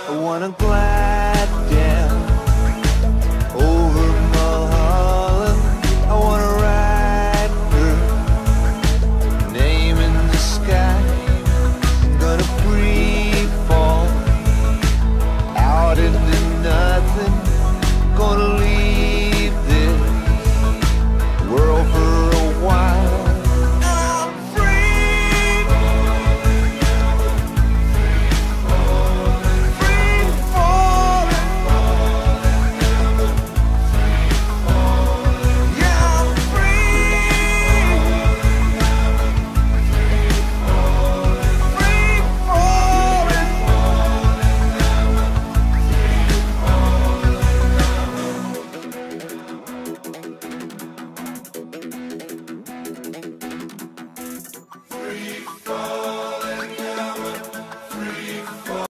I wanna glide down over Mulholland. I wanna ride her name in the sky. I'm gonna free fall out into nothing. Gonna leave this world for a while. I'm free, free falling. Yeah, I'm free, free falling. Free falling.